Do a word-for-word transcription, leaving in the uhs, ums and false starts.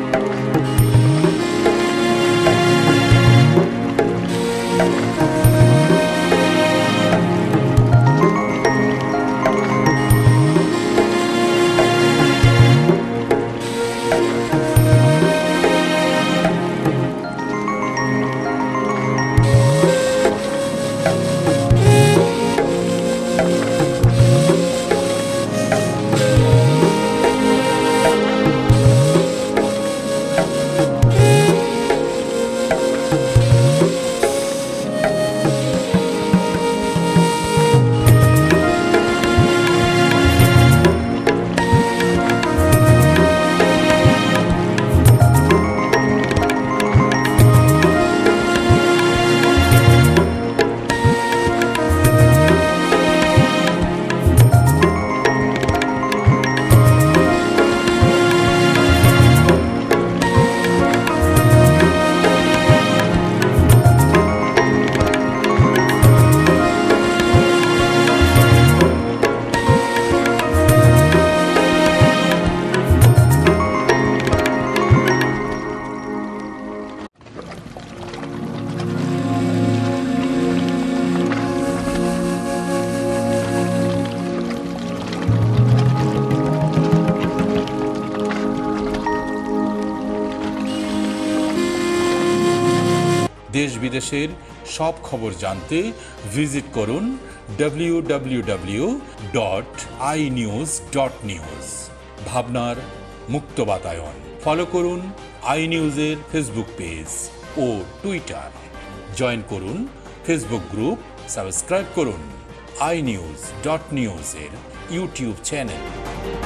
দেশ বিদেশের সব খবর জানতে ভিজিট করুন W W W dot I news dot news. ভাবনার মুক্ত বাতায়ন। ফলো করুন আই নিউজের ফেসবুক পেজ ও টুইটার। জয়েন করুন ফেসবুক গ্রুপ, সাবস্ক্রাইব করুন আই নিউজ ডট নিউজ এর ইউটিউব চ্যানেল।